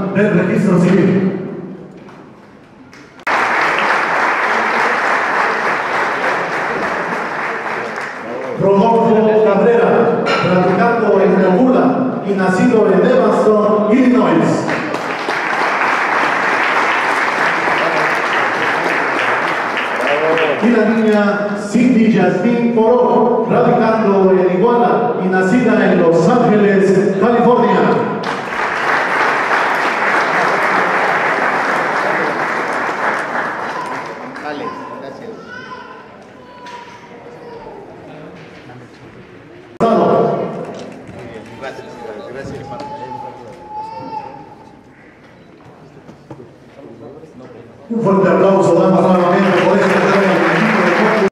Nacional del Registro Civil. Rodolfo Cabrera, radicando en Cocula y nacido en Evanston, Illinois. Y la niña Cindy Jasmine Poró, radicando en Iguala y nacida en Los Ángeles, California. Dale, gracias. Gracias. Un fuerte aplauso damos nuevamente por este gran equipo de cuatro.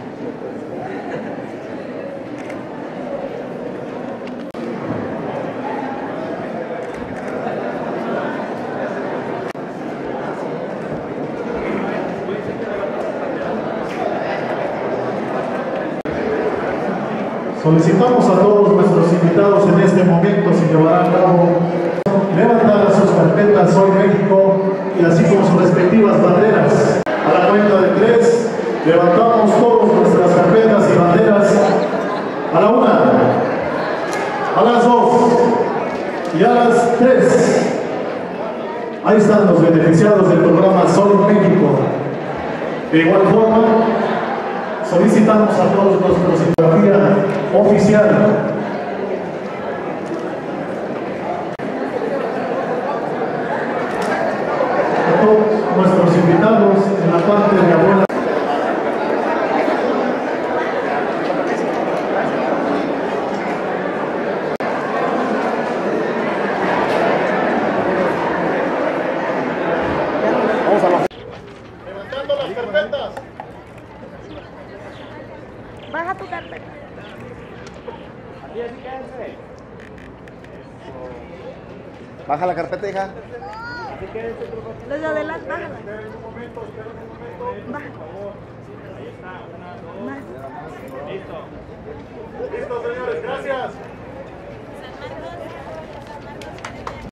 Solicitamos a todos nuestros invitados en este momento si llevarán a cabo levantar sus carpetas Soy México y así como sus respectivas banderas. A la cuenta de 3, levantamos todas nuestras carpetas y banderas a la 1, a las 2 y a las 3. Ahí están los beneficiados del programa Soy México. De igual forma, solicitamos a todos nuestros fotografía oficial. A todos nuestros invitados en la parte de abuela. Levantando las carpetas. Baja tu carpeta. Baja la carpeta, hija. Los de adelante, bájala. Baja. Más. Listo, señores, gracias.